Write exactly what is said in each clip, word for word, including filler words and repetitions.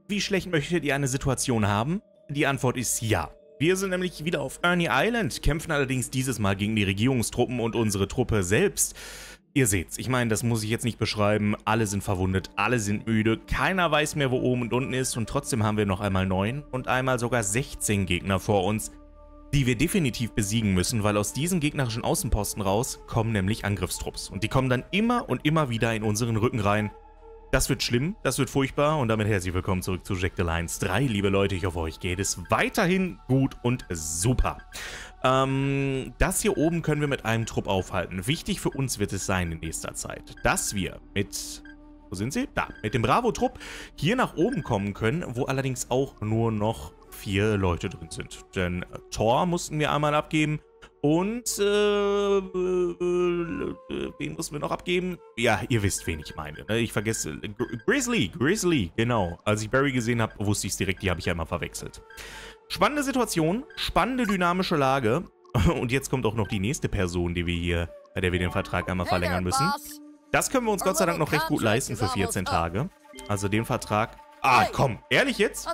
wie schlecht möchtet ihr eine Situation haben? Die Antwort ist ja. Wir sind nämlich wieder auf Ernie Island, kämpfen allerdings dieses Mal gegen die Regierungstruppen und unsere Truppe selbst. Ihr seht's, ich meine, das muss ich jetzt nicht beschreiben. Alle sind verwundet, alle sind müde, keiner weiß mehr, wo oben und unten ist und trotzdem haben wir noch einmal neun und einmal sogar sechzehn Gegner vor uns, die wir definitiv besiegen müssen, weil aus diesen gegnerischen Außenposten raus kommen nämlich Angriffstrupps. Und die kommen dann immer und immer wieder in unseren Rücken rein. Das wird schlimm, das wird furchtbar und damit herzlich willkommen zurück zu Jack the Lions drei. Liebe Leute, ich hoffe, euch geht es weiterhin gut und super. Ähm, das hier oben können wir mit einem Trupp aufhalten. Wichtig für uns wird es sein in nächster Zeit, dass wir mit, wo sind sie? Da, mit dem Bravo-Trupp hier nach oben kommen können, wo allerdings auch nur noch vier Leute drin sind. Denn äh, Thor mussten wir einmal abgeben. Und, äh, äh, äh, wen mussten wir noch abgeben? Ja, ihr wisst, wen ich meine. Ne? Ich vergesse, äh, Grizzly, Grizzly, genau. Als ich Barry gesehen habe, wusste ich es direkt, die habe ich ja immer verwechselt. Spannende Situation, spannende dynamische Lage. Und jetzt kommt auch noch die nächste Person, die wir hier, bei der wir den Vertrag einmal verlängern müssen. Das können wir uns Gott sei Dank noch recht gut leisten für vierzehn Tage. Also den Vertrag... Ah, komm, ehrlich jetzt?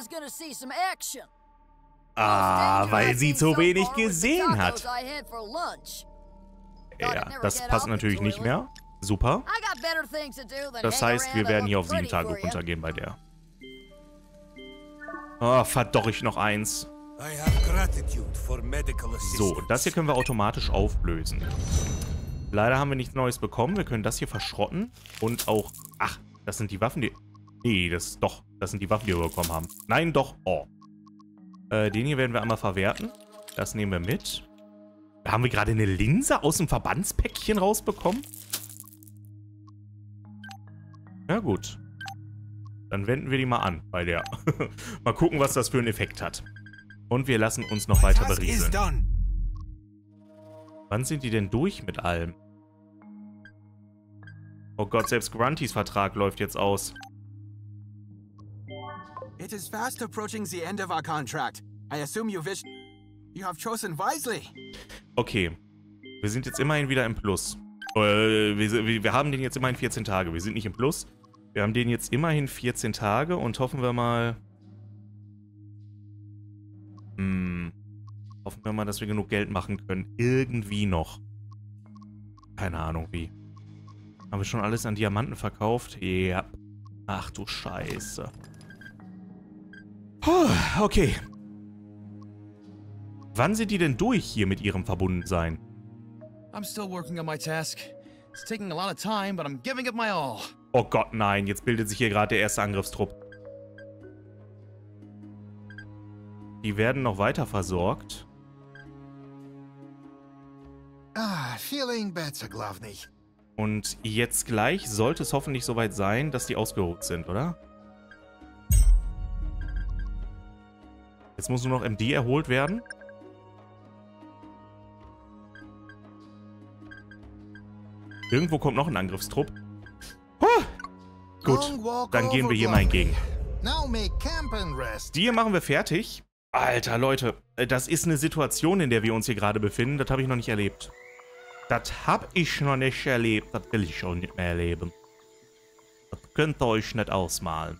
Ah, weil sie zu wenig gesehen hat. Ja, das passt natürlich nicht mehr. Super. Das heißt, wir werden hier auf sieben Tage runtergehen bei der. Oh, verdorre ich noch eins. So, das hier können wir automatisch auflösen. Leider haben wir nichts Neues bekommen. Wir können das hier verschrotten. Und auch... Ach, das sind die Waffen, die... Nee, das... Doch, das sind die Waffen, die wir bekommen haben. Nein, doch. Oh. Äh, den hier werden wir einmal verwerten. Das nehmen wir mit. Haben wir gerade eine Linse aus dem Verbandspäckchen rausbekommen? Ja gut. Dann wenden wir die mal an bei der. Mal gucken, was das für einen Effekt hat. Und wir lassen uns noch weiter berieseln. Wann sind die denn durch mit allem? Oh Gott, selbst Gruntys Vertrag läuft jetzt aus. It is fast approaching the end of our contract. I assume you wish you have chosen wisely. Okay, wir sind jetzt immerhin wieder im Plus. Äh, wir, wir haben den jetzt immerhin vierzehn Tage. Wir sind nicht im Plus. Wir haben den jetzt immerhin vierzehn Tage und hoffen wir mal... Hm, hoffen wir mal, dass wir genug Geld machen können. Irgendwie noch. Keine Ahnung wie. Haben wir schon alles an Diamanten verkauft? Ja. Ach du Scheiße. Puh, okay. Wann sind die denn durch hier mit ihrem Verbundensein? I'm still working on my task. It's taking a lot of time, but I'm giving it my all. Oh Gott, nein. Jetzt bildet sich hier gerade der erste Angriffstrupp. Die werden noch weiter versorgt. Ah, feeling better, Glavny. Und jetzt gleich sollte es hoffentlich soweit sein, dass die ausgeruht sind, oder? Jetzt muss nur noch M D erholt werden. Irgendwo kommt noch ein Angriffstrupp. Huh. Gut, dann gehen wir hier mal entgegen. Die hier machen wir fertig. Alter, Leute, das ist eine Situation, in der wir uns hier gerade befinden. Das habe ich noch nicht erlebt. Das habe ich noch nicht erlebt. Das will ich auch nicht mehr erleben. Das könnt ihr euch nicht ausmalen.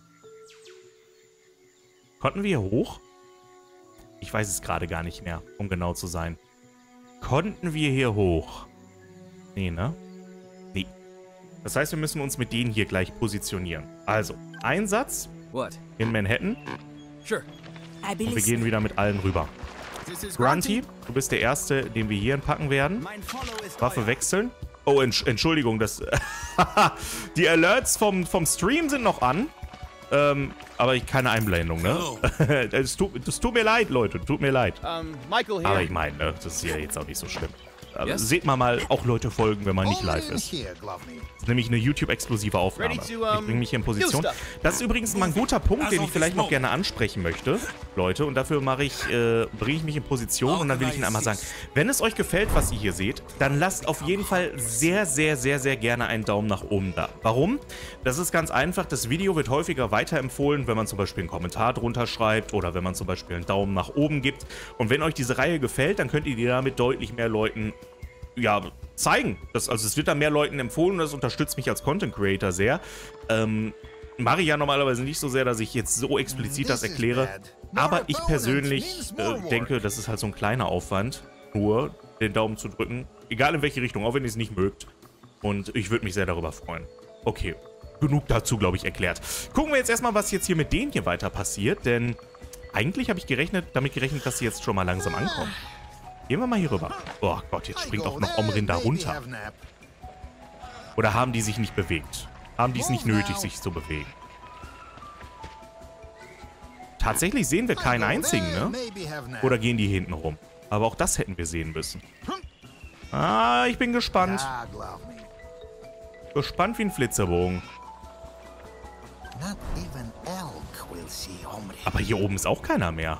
Konnten wir hier hoch? Ich weiß es gerade gar nicht mehr, um genau zu sein. Konnten wir hier hoch? Nee, ne? Nee. Das heißt, wir müssen uns mit denen hier gleich positionieren. Also, Einsatz in Manhattan. Und wir gehen wieder mit allen rüber. Grunty, du bist der Erste, den wir hier entpacken werden. Waffe wechseln. Oh, Entsch Entschuldigung, das... Die Alerts vom, vom Stream sind noch an. Ähm, aber ich keine Einblendung, ne? Es tut, das tut mir leid, Leute. Tut mir leid. Um, Michael here. Aber ich meine, ne, das ist ja jetzt auch nicht so schlimm. Aber yes? Seht mal mal, auch Leute folgen, wenn man nicht live ist. Das ist nämlich eine YouTube-exklusive Aufnahme. Ich bringe mich hier in Position. Das ist übrigens mal ein guter Punkt, den ich vielleicht noch gerne ansprechen möchte, Leute. Und dafür mache ich, äh, bringe ich mich in Position und dann will ich Ihnen einmal sagen, wenn es euch gefällt, was ihr hier seht, dann lasst auf jeden Fall sehr, sehr, sehr, sehr gerne einen Daumen nach oben da. Warum? Das ist ganz einfach. Das Video wird häufiger weiterempfohlen, wenn man zum Beispiel einen Kommentar drunter schreibt oder wenn man zum Beispiel einen Daumen nach oben gibt. Und wenn euch diese Reihe gefällt, dann könnt ihr die damit deutlich mehr Leuten ja, zeigen. Das, also es wird da mehr Leuten empfohlen und das unterstützt mich als Content Creator sehr. Ähm, mache ich ja normalerweise nicht so sehr, dass ich jetzt so explizit das erkläre. Aber ich persönlich äh, denke, das ist halt so ein kleiner Aufwand, nur den Daumen zu drücken. Egal in welche Richtung, auch wenn ihr es nicht mögt. Und ich würde mich sehr darüber freuen. Okay, genug dazu, glaube ich, erklärt. Gucken wir jetzt erstmal, was jetzt hier mit denen hier weiter passiert, denn eigentlich habe ich gerechnet, damit gerechnet, dass sie jetzt schon mal langsam ankommen. Gehen wir mal hier rüber. Oh Gott, jetzt springt auch noch Omrin da runter. Oder haben die sich nicht bewegt? Haben die es nicht nötig, sich zu bewegen? Tatsächlich sehen wir keinen einzigen, ne? Oder gehen die hinten rum? Aber auch das hätten wir sehen müssen. Ah, ich bin gespannt. Gespannt wie ein Flitzebogen. Aber hier oben ist auch keiner mehr.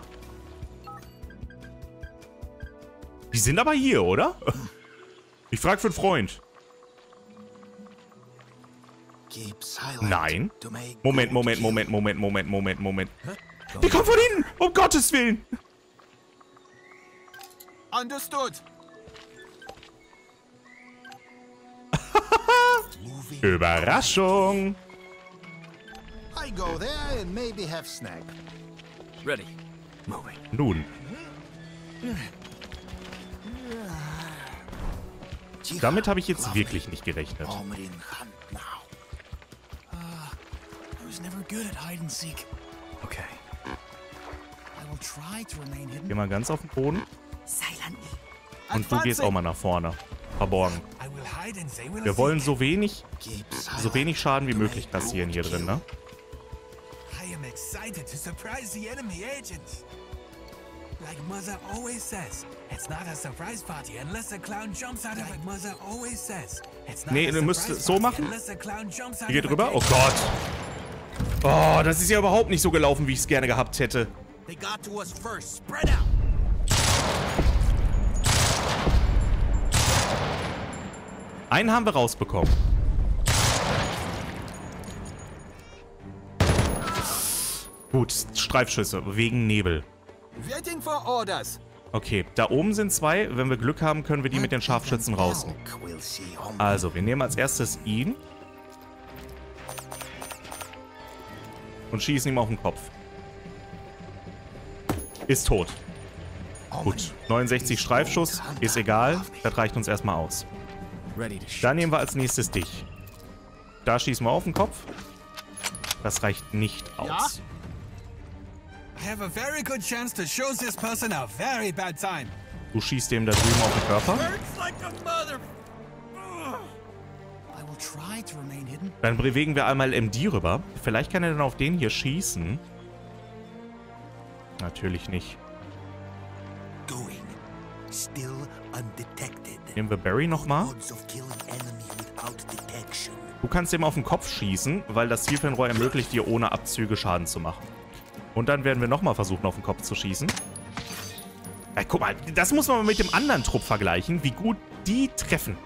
Die sind aber hier, oder? Ich frage für einen Freund. Nein. Moment, Moment, Moment, Moment, Moment, Moment, Moment. Die kommen von hinten! Um Gottes Willen! Understood. Überraschung! I go there and maybe have snack. Ready. Moving. Nun. Damit habe ich jetzt wirklich nicht gerechnet. I was never good at hide and seek. Okay. I will try to remain hidden. Geh mal ganz auf den Boden. Und du gehst auch mal nach vorne. Verborgen. Wir wollen so wenig, so wenig Schaden wie möglich kassieren hier drin, ne? I am excited to surprise the enemy agents. Like Mother always says, it's not a surprise party unless a clown jumps out of it. Like Mother always says, it's not Nee, a du musst surprise es so party machen. unless a clown jumps out Hier geht of a rüber. Oh cage. Gott. Oh, das ist ja überhaupt nicht so gelaufen, wie ich es gerne gehabt hätte. They got to us first. Spread out. Einen haben wir rausbekommen. Gut, Streifschüsse wegen Nebel. Waiting for orders. Okay, da oben sind zwei. Wenn wir Glück haben, können wir die mit den Scharfschützen rausnehmen. Also, wir nehmen als erstes ihn. Und schießen ihm auf den Kopf. Ist tot. Gut, neunundsechzig Streifschuss. Ist egal. Das reicht uns erstmal aus. Dann nehmen wir als nächstes dich. Da schießen wir auf den Kopf. Das reicht nicht aus. I have a very good chance to show this person a very bad time. Du schießt dem da drüben auf den Körper. Hurts like a mother. I will try to remain hidden. Dann bewegen wir einmal M D rüber. Vielleicht kann er dann auf den hier schießen. Natürlich nicht. Going. Still undetected. Nehmen wir Barry nochmal. Odds of killing enemy without detection. Du kannst ihm auf den Kopf schießen, weil das Zielfernrohr ermöglicht dir ohne Abzüge Schaden zu machen. Und dann werden wir nochmal versuchen, auf den Kopf zu schießen. Ja, guck mal, das muss man mal mit dem anderen Trupp vergleichen, wie gut die treffen.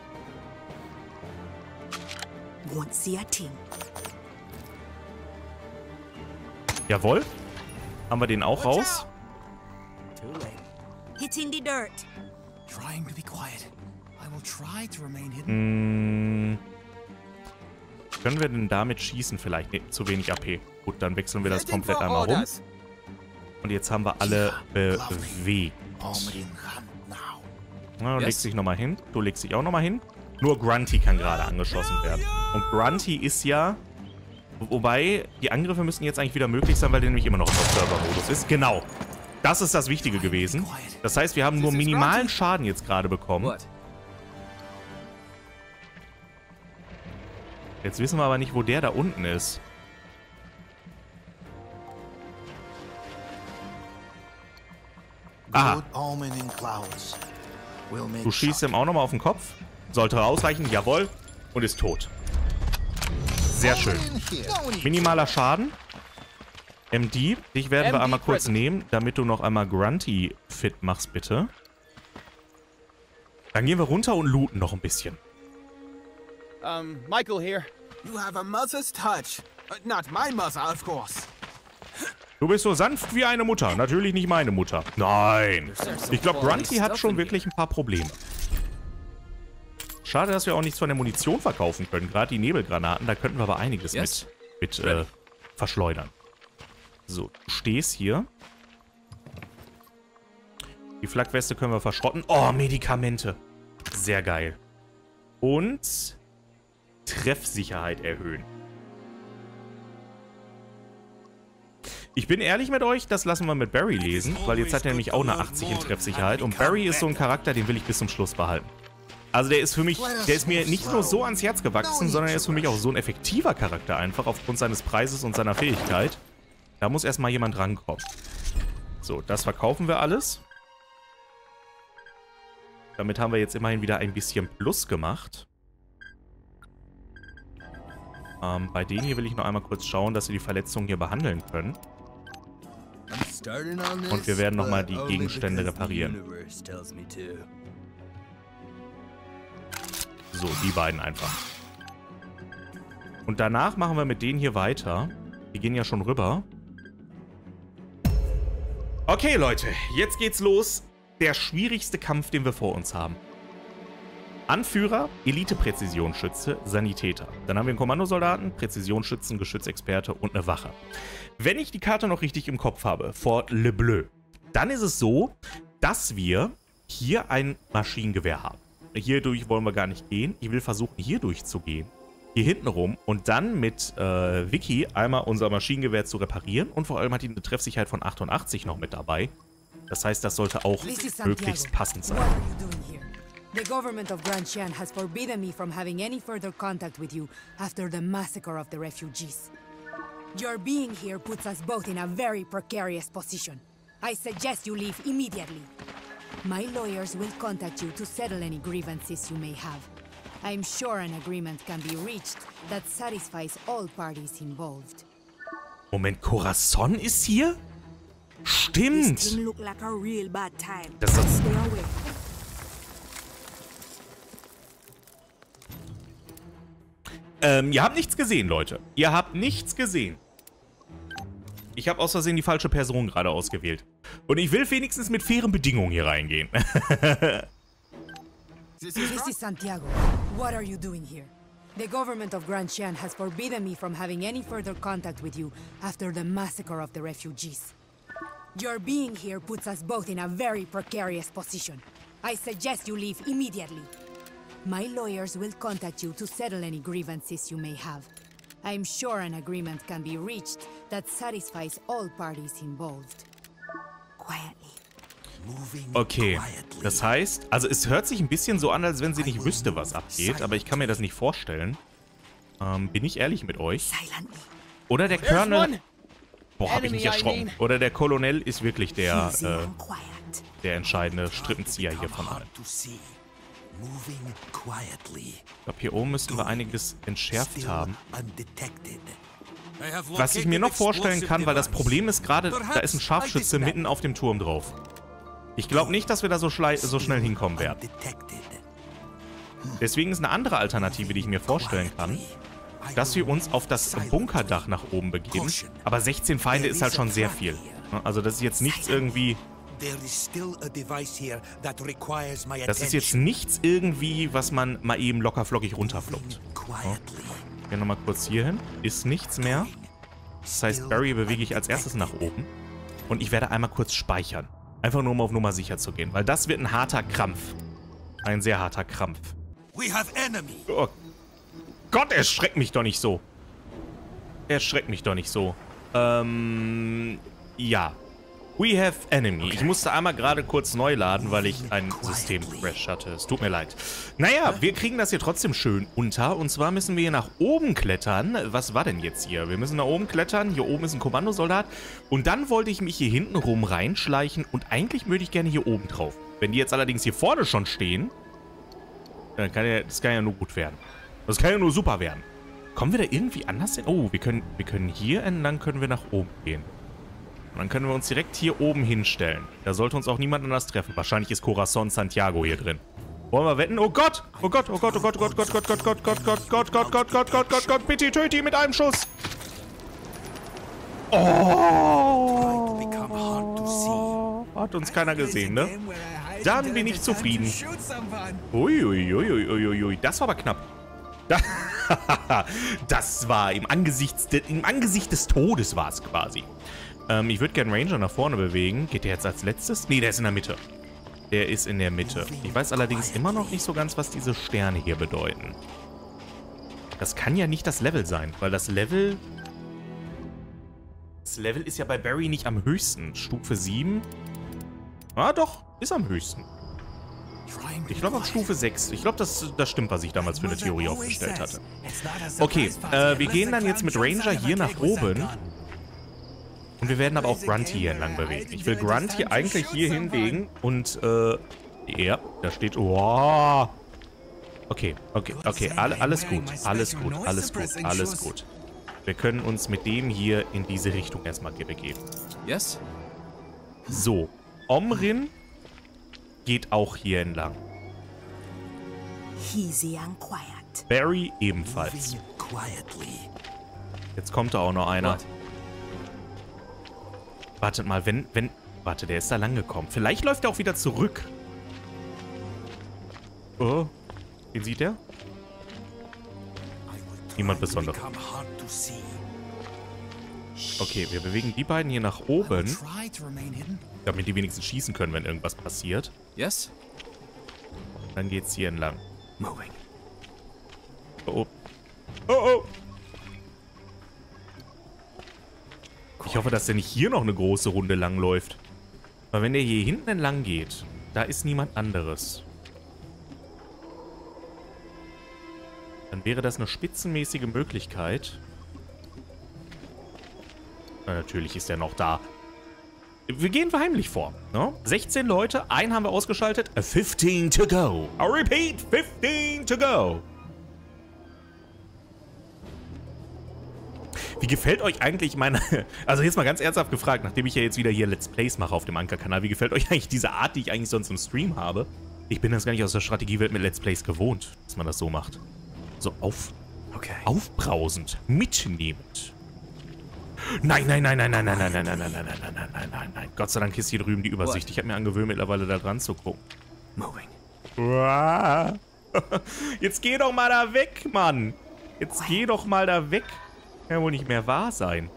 Jawohl. Haben wir den auch raus? Hitting the dirt. Trying to be quiet. I will try to remain hidden. Hm. Können wir denn damit schießen vielleicht? Ne, zu wenig A P. Gut, dann wechseln wir das Waiting komplett for einmal rum. orders. Und jetzt haben wir alle bewegt. Na, du legst dich nochmal hin. Du legst dich auch nochmal hin. Nur Grunty kann gerade angeschossen werden. Und Grunty ist ja... Wobei, die Angriffe müssen jetzt eigentlich wieder möglich sein, weil der nämlich immer noch im Observer-Modus ist. Genau. Das ist das Wichtige gewesen. Das heißt, wir haben nur minimalen Schaden jetzt gerade bekommen. Jetzt wissen wir aber nicht, wo der da unten ist. Aha. Du schießt ihm auch nochmal auf den Kopf. Sollte ausreichen, jawohl. Und ist tot. Sehr schön. Minimaler Schaden. M D, dich werden wir einmal kurz nehmen, damit du noch einmal Grunty fit machst, bitte. Dann gehen wir runter und looten noch ein bisschen. Um, Michael here. You have a mother's touch. Uh, not my mother, of course. Du bist so sanft wie eine Mutter. Natürlich nicht meine Mutter. Nein. Ich glaube, Grunty hat schon wirklich ein paar Probleme. Schade, dass wir auch nichts von der Munition verkaufen können. Gerade die Nebelgranaten, da könnten wir aber einiges mit, mit äh, verschleudern. So, du stehst hier. Die Flak-Weste können wir verschrotten. Oh, Medikamente. Sehr geil. Und Treffsicherheit erhöhen. Ich bin ehrlich mit euch, das lassen wir mit Barry lesen, weil jetzt hat er nämlich auch eine achtzig in Treffsicherheit. Und Barry ist so ein Charakter, den will ich bis zum Schluss behalten. Also der ist für mich, der ist mir nicht nur so ans Herz gewachsen, sondern er ist für mich auch so ein effektiver Charakter einfach, aufgrund seines Preises und seiner Fähigkeit. Da muss erstmal jemand rankommen. So, das verkaufen wir alles. Damit haben wir jetzt immerhin wieder ein bisschen Plus gemacht. Ähm, bei denen hier will ich noch einmal kurz schauen, dass sie die Verletzungen hier behandeln können. Und wir werden nochmal die Gegenstände reparieren. So, die beiden einfach. Und danach machen wir mit denen hier weiter. Die gehen ja schon rüber. Okay, Leute, jetzt geht's los. Der schwierigste Kampf, den wir vor uns haben. Anführer, Elite-Präzisionsschütze, Sanitäter. Dann haben wir einen Kommandosoldaten, Präzisionsschützen, Geschützexperte und eine Wache. Wenn ich die Karte noch richtig im Kopf habe, Fort Le Bleu, dann ist es so, dass wir hier ein Maschinengewehr haben. Hier durch wollen wir gar nicht gehen. Ich will versuchen, hier durchzugehen. Hier hinten rum und dann mit äh, Vicky einmal unser Maschinengewehr zu reparieren. Und vor allem hat die eine Treffsicherheit von achtundachtzig noch mit dabei. Das heißt, das sollte auch möglichst passend sein. The government of Grand Xian has forbidden me from having any further contact with you after the massacre of the refugees. Your being here puts us both in a very precarious position. I suggest you leave immediately. My lawyers will contact you to settle any grievances you may have. I'm sure an agreement can be reached that satisfies all parties involved. Moment, Corazon ist hier? Stimmt! This thing looked like a real bad time. Das ist Stay away. Ähm, ihr habt nichts gesehen, Leute. Ihr habt nichts gesehen. Ich habe aus Versehen die falsche Person gerade ausgewählt. Und ich will wenigstens mit fairen Bedingungen hier reingehen. This is Santiago. What are you doing here? The government of Grand Xian has forbidden me from having any further contact with you after the massacre of the refugees. Your being here puts us both in a very precarious position. I suggest you leave immediately. My lawyers will contact you to settle any grievances you may have. I'm sure an agreement can be reached that satisfies all parties involved. Quietly. Okay, das heißt, also es hört sich ein bisschen so an, als wenn sie nicht wüsste, was abgeht, aber ich kann mir das nicht vorstellen. Ähm, bin ich ehrlich mit euch? Oder der Colonel... Boah, hab ich mich erschrocken. Oder der Colonel ist wirklich der, äh, der entscheidende Strippenzieher hier von allen. Ich glaube, hier oben müssten wir einiges entschärft haben. Was ich mir noch vorstellen kann, weil das Problem ist gerade, da ist ein Scharfschütze mitten auf dem Turm drauf. Ich glaube nicht, dass wir da so, so schnell hinkommen werden. Deswegen ist eine andere Alternative, die ich mir vorstellen kann, dass wir uns auf das Bunkerdach nach oben begeben. Aber sechzehn Feinde ist halt schon sehr viel. Also das ist jetzt nichts irgendwie... Das ist jetzt nichts irgendwie, was man mal eben lockerflockig runterfluppt. Ja. Gehen wir nochmal kurz hier hin. Ist nichts mehr. Das heißt, Barry bewege ich als erstes nach oben. Und ich werde einmal kurz speichern. Einfach nur, um auf Nummer sicher zu gehen. Weil das wird ein harter Krampf. Ein sehr harter Krampf. Oh Gott, erschreckt mich doch nicht so. Erschreckt mich doch nicht so. Ähm, ja. We have enemy. Ich musste einmal gerade kurz neu laden, weil ich einen System-Crash hatte. Es tut mir leid. Naja, wir kriegen das hier trotzdem schön unter. Und zwar müssen wir hier nach oben klettern. Was war denn jetzt hier? Wir müssen nach oben klettern. Hier oben ist ein Kommandosoldat. Und dann wollte ich mich hier hinten rum reinschleichen. Und eigentlich würde ich gerne hier oben drauf. Wenn die jetzt allerdings hier vorne schon stehen, dann kann ja, das kann ja nur gut werden. Das kann ja nur super werden. Kommen wir da irgendwie anders hin? Oh, wir können, wir können hier entlang, können wir nach oben gehen. Und dann können wir uns direkt hier oben hinstellen. Da sollte uns auch niemand anders treffen. Wahrscheinlich ist Corazon Santiago hier drin. Wollen wir wetten? Oh Gott! Oh Gott, oh Gott, oh Gott, oh Gott, Gott, Gott, Gott, Gott, Gott, Gott, Gott, Gott, Gott, Gott, Gott, Gott, Gott, bitte töte ihn mit einem Schuss! Oh! Hat uns keiner gesehen, ne? Dann bin ich zufrieden. Uiuiuiuiui, das war aber knapp. Das war im Angesicht, im Angesicht des Todes war es quasi. Ähm, ich würde gerne Ranger nach vorne bewegen. Geht der jetzt als letztes? Nee, der ist in der Mitte. Der ist in der Mitte. Ich weiß allerdings immer noch nicht so ganz, was diese Sterne hier bedeuten. Das kann ja nicht das Level sein, weil das Level... Das Level ist ja bei Barry nicht am höchsten. Stufe sieben. Ah, doch. Ist am höchsten. Ich glaube auf Stufe sechs. Ich glaube, das, das stimmt, was ich damals für eine Theorie aufgestellt hatte. Okay, äh, wir gehen dann jetzt mit Ranger hier nach oben. Und wir werden aber auch Grunty hier entlang bewegen. Ich will Grunty eigentlich hier hinlegen. Und, äh, ja, da steht... Oh. Okay, okay, okay. All, alles gut, alles gut, alles gut, alles gut. Wir können uns mit dem hier in diese Richtung erstmal begeben. Yes? So, Omrin geht auch hier entlang. Easy and quiet. Barry ebenfalls. Jetzt kommt da auch noch einer. What? Wartet mal, wenn, wenn... Warte, der ist da lang gekommen. Vielleicht läuft er auch wieder zurück. Oh, den sieht er? Niemand Besonderes. Okay, wir bewegen die beiden hier nach oben, damit die wenigstens schießen können, wenn irgendwas passiert. Yes? Dann geht's hier entlang. Oh, oh. Oh, oh. Ich hoffe, dass der nicht hier noch eine große Runde lang läuft. Weil wenn der hier hinten entlang geht, da ist niemand anderes. Dann wäre das eine spitzenmäßige Möglichkeit. Na, natürlich ist er noch da. Wir gehen heimlich vor. Ne? sechzehn Leute, einen haben wir ausgeschaltet. fifteen to go. I repeat, fifteen to go. Wie gefällt euch eigentlich meine... Also jetzt mal ganz ernsthaft gefragt, nachdem ich ja jetzt wieder hier Let's Plays mache auf dem Anker-Kanal, wie gefällt euch eigentlich diese Art, die ich eigentlich sonst im Stream habe? Ich bin das gar nicht aus der Strategiewelt mit Let's Plays gewohnt, dass man das so macht. So auf... Okay. Aufbrausend, mitnehmend. Nein, nein, nein, nein, nein, nein, nein, nein, nein, nein, nein, nein, nein, nein, nein, nein. Gott sei Dank ist hier drüben die Übersicht. Ich habe mir angewöhnt, mittlerweile da dran zu gucken. Jetzt geh doch mal da weg, Mann. Jetzt geh doch mal da weg. Kann ja wohl nicht mehr wahr sein.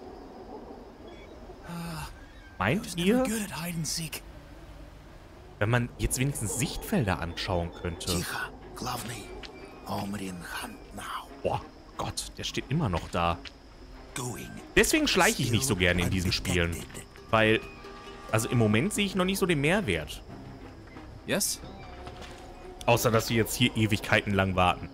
Meint ihr, wenn man jetzt wenigstens Sichtfelder anschauen könnte? Boah, Gott, der steht immer noch da. Deswegen schleiche ich nicht so gerne in diesen Spielen. Weil, also im Moment sehe ich noch nicht so den Mehrwert. Yes? Außer, dass wir jetzt hier Ewigkeiten lang warten.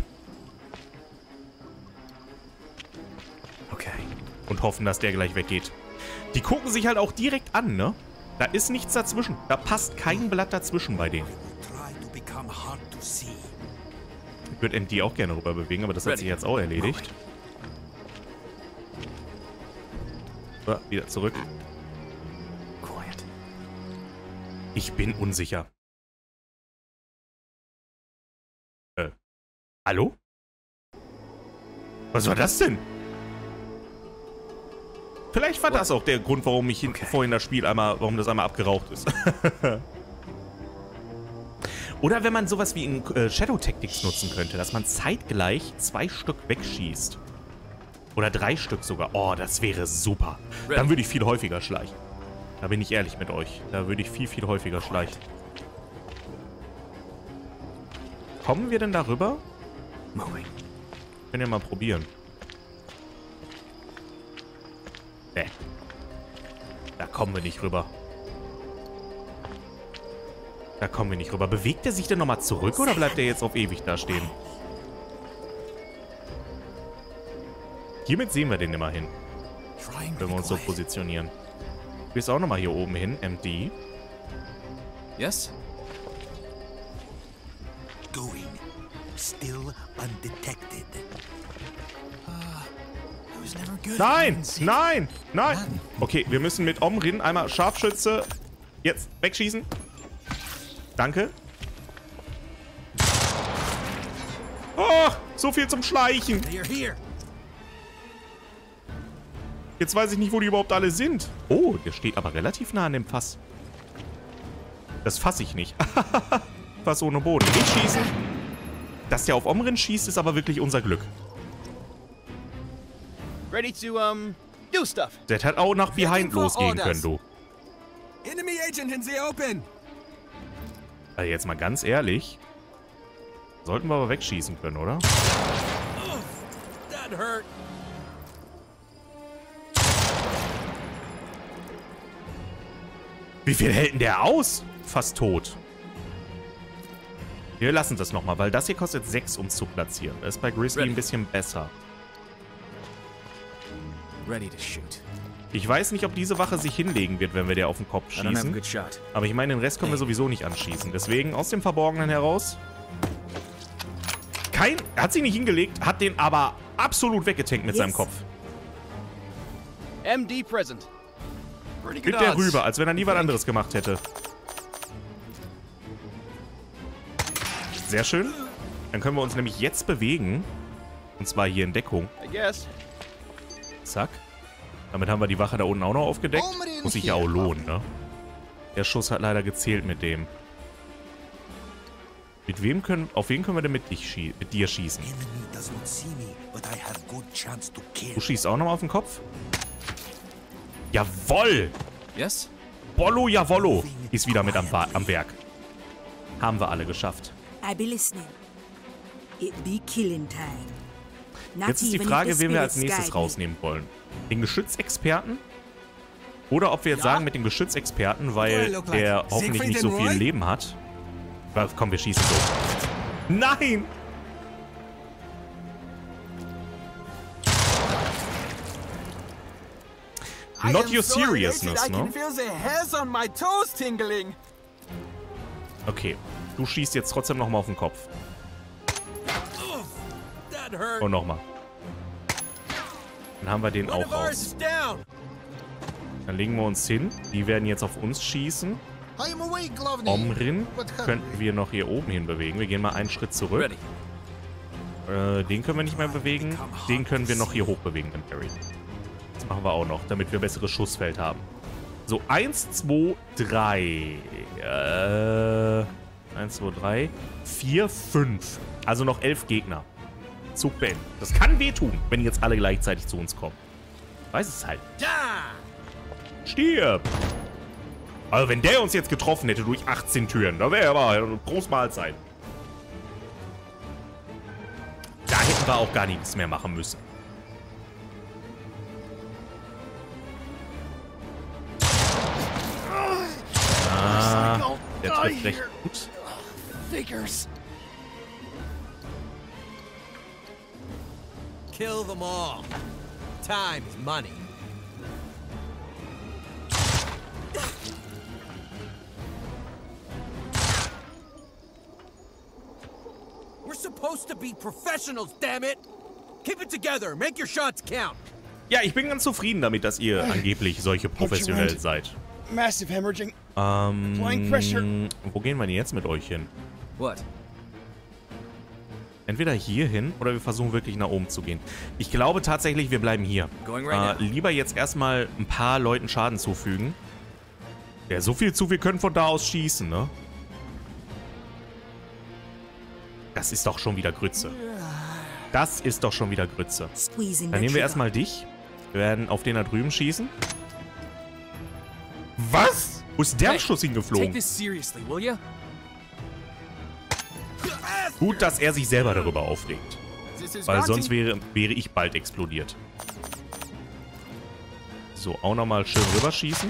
Okay. Und hoffen, dass der gleich weggeht. Die gucken sich halt auch direkt an, ne? Da ist nichts dazwischen. Da passt kein Blatt dazwischen bei denen. Ich würde N D auch gerne rüber bewegen, aber das hat sich jetzt auch erledigt. So, wieder zurück. Ich bin unsicher. Äh, hallo? Was war das denn? Vielleicht war das auch der Grund, warum ich okay. vorhin das Spiel einmal, warum das einmal abgeraucht ist. Oder wenn man sowas wie in äh, Shadow Tactics nutzen könnte, dass man zeitgleich zwei Stück wegschießt. Oder drei Stück sogar. Oh, das wäre super. Dann würde ich viel häufiger schleichen. Da bin ich ehrlich mit euch. Da würde ich viel, viel häufiger schleichen. Kommen wir denn darüber? Können wir mal probieren. Nee. Da kommen wir nicht rüber. Da kommen wir nicht rüber. Bewegt er sich denn nochmal zurück oder bleibt er jetzt auf ewig da stehen? Hiermit sehen wir den immerhin. Wenn wir uns so positionieren. Du gehst auch nochmal hier oben hin, M D. Yes? Going. Still undetected. Nein! Nein! Nein! Okay, wir müssen mit Omrin einmal Scharfschütze jetzt wegschießen. Danke. Oh, so viel zum Schleichen. Jetzt weiß ich nicht, wo die überhaupt alle sind. Oh, der steht aber relativ nah an dem Fass. Das fasse ich nicht. Fass ohne Boden. Nicht schießen. Dass der auf Omrin schießt, ist aber wirklich unser Glück. Ready to, um, do stuff. Der hat auch nach Behind losgehen können, du. Enemy agent in the open. Also jetzt mal ganz ehrlich. Sollten wir aber wegschießen können, oder? That hurt. Wie viel hält denn der aus? Fast tot. Wir lassen das nochmal, weil das hier kostet sechs, um es zu platzieren. Das ist bei Grizzly ein bisschen besser. Ready to shoot. Ich weiß nicht, ob diese Wache sich hinlegen wird, wenn wir der auf den Kopf I don't have a schießen. good shot. Aber ich meine, den Rest können wir sowieso nicht anschießen. Deswegen aus dem Verborgenen heraus. Kein... Er hat sich nicht hingelegt, hat den aber absolut weggetankt mit Yes. seinem Kopf. M D present. Pretty good Geht der odds. rüber, als wenn er nie was anderes gemacht hätte. Sehr schön. Dann können wir uns nämlich jetzt bewegen. Und zwar hier in Deckung. I guess. Zack. Damit haben wir die Wache da unten auch noch aufgedeckt. Muss sich ja auch lohnen, ne? Der Schuss hat leider gezählt mit dem. Mit wem können... Auf wen können wir denn mit, dich schie mit dir schießen? Du schießt auch noch mal auf den Kopf? Jawoll! Yes? Bollo, jawollo! Ist wieder mit am, Ba- am Werk. Haben wir alle geschafft. I be listening. It be killing time. Not Jetzt ist die even if Frage, the wen wir als spirits nächstes guide me. rausnehmen wollen. Den Geschützexperten? Oder ob wir jetzt sagen mit dem Geschützexperten, weil der hoffentlich nicht so viel Leben hat. Was, komm, wir schießen so. Nein! I Not am your so elated, seriousness, I ne? can feel the hairs on my toes tingling. Okay, du schießt jetzt trotzdem nochmal auf den Kopf. That hurt. Und nochmal. Dann haben wir den One auch of ours raus. is down. Dann legen wir uns hin. Die werden jetzt auf uns schießen. I am awake, Glovney. Omrin But hurry. könnten wir noch hier oben hin bewegen. Wir gehen mal einen Schritt zurück. Ready. Äh, den können wir nicht mehr bewegen. Den können wir noch hier hoch bewegen, den Perry. Das machen wir auch noch, damit wir besseres Schussfeld haben. So, eins, zwei, drei. Äh, eins, zwei, drei. vier, fünf. Also noch elf Gegner. Zug beenden. Das kann wehtun, wenn jetzt alle gleichzeitig zu uns kommen. Weiß es halt. Stirb! Also wenn der uns jetzt getroffen hätte durch achtzehn Türen, da wäre aber eine große Mahlzeit. Da hätten wir auch gar nichts mehr machen müssen. Ah, der trifft recht gut. Figures. Kill them all. Time is money. We're supposed to be professionals, damn it! Keep it together. Make your shots count. Ja, ich bin ganz zufrieden damit, dass ihr angeblich solche professionell seid. Massive hemorrhaging. Applying pressure. Ähm, wo gehen wir denn jetzt mit euch hin? What? Entweder hier hin oder wir versuchen wirklich nach oben zu gehen. Ich glaube tatsächlich, wir bleiben hier. Going right Äh, now. lieber jetzt erstmal ein paar Leuten Schaden zufügen. Ja, so viel zu, wir können von da aus schießen, ne? Das ist doch schon wieder Grütze. Das ist doch schon wieder Grütze. Squeezing Dann the nehmen wir trigger. erstmal dich. Wir werden auf den da drüben schießen. Was? Wo ist der Hey, Schuss Take hingeflogen? this seriously, will ya? Gut, dass er sich selber darüber aufregt. This is Weil Monty. sonst wäre, wäre ich bald explodiert. So, auch nochmal schön rüberschießen.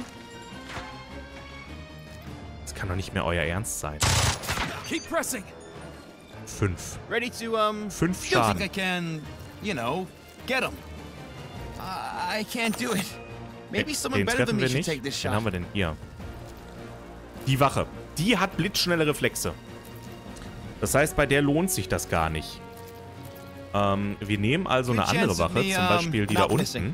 Das kann doch nicht mehr euer Ernst sein. Keep pressing. Fünf. Ready to, um... Fünf You think I Schaden. can, you know, get him? I can't do it. Maybe someone Den better than treffen me wir should nicht. take this Wen haben wir shot. denn hier? Die Wache. Die hat blitzschnelle Reflexe. Das heißt, bei der lohnt sich das gar nicht. Ähm, wir nehmen also eine Good andere chance of Wache, me, zum um, Beispiel die da not unten. missing.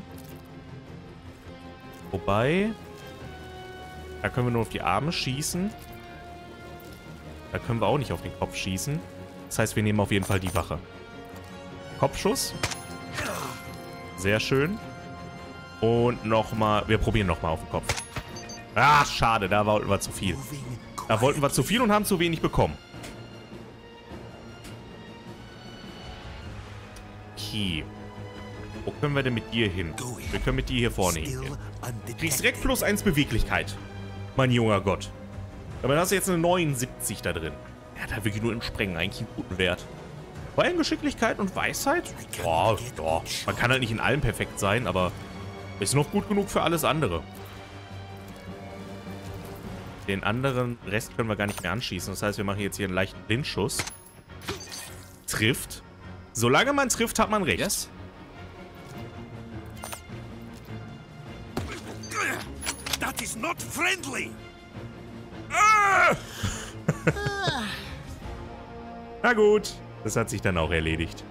Wobei, da können wir nur auf die Arme schießen. Da können wir auch nicht auf den Kopf schießen. Das heißt, wir nehmen auf jeden Fall die Wache. Kopfschuss. Sehr schön. Und nochmal, wir probieren nochmal auf den Kopf. Ah, schade, da wollten wir zu viel. Da wollten wir zu viel und haben zu wenig bekommen. Okay. Wo können wir denn mit dir hin? Wir können mit dir hier vorne hingehen. Du kriegst direkt plus eins Beweglichkeit. Mein junger Gott. Aber dann hast du jetzt eine neunundsiebzig da drin. Er hat halt wirklich nur im Sprengen eigentlich einen guten Wert. Vor allem Geschicklichkeit und Weisheit? Ja, ja. Man kann halt nicht in allem perfekt sein, aber ist noch gut genug für alles andere. Den anderen Rest können wir gar nicht mehr anschießen. Das heißt, wir machen jetzt hier einen leichten Blindschuss. Trifft. Solange man trifft, hat man recht. Yes? That is not friendly. Ah! Na gut, das hat sich dann auch erledigt.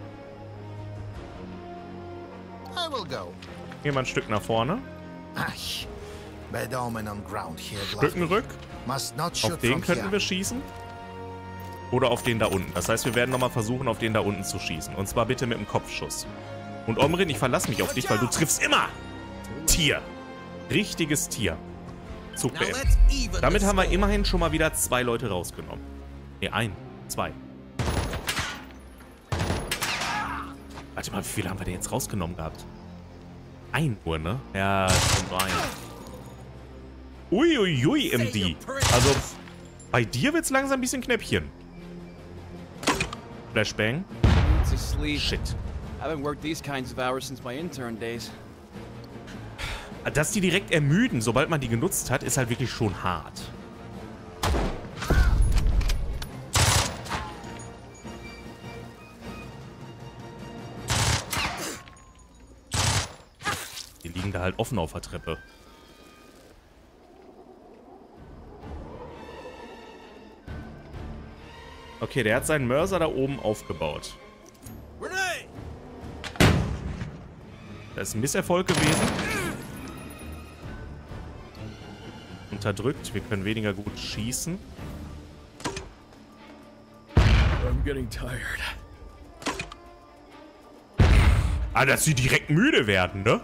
I will go. Gehen wir ein Stück nach vorne. Ash. Bad omen on ground here. Rückenrück. Must not shoot Auf den from könnten here. wir schießen. Oder auf den da unten. Das heißt, wir werden nochmal versuchen, auf den da unten zu schießen. Und zwar bitte mit dem Kopfschuss. Und Omrin, ich verlasse mich auf dich, weil du triffst immer. Tier. Richtiges Tier. Zug beendet. Damit haben wir immerhin schon mal wieder zwei Leute rausgenommen. Ne, ein. Zwei. Warte mal, wie viele haben wir denn jetzt rausgenommen gehabt? Ein nur, ne? Ja, kommt rein. Uiuiui, M D. Also, bei dir wird's langsam ein bisschen Knäppchen. Flashbang. To sleep. Shit. I haven't worked these kinds of hours since my intern days. Dass die direkt ermüden, sobald man die genutzt hat, ist halt wirklich schon hart. Die liegen da halt offen auf der Treppe. Okay, der hat seinen Mörser da oben aufgebaut. Das ist ein Misserfolg gewesen. Unterdrückt. Wir können weniger gut schießen. I'm getting tired. Ah, dass sie direkt müde werden, ne?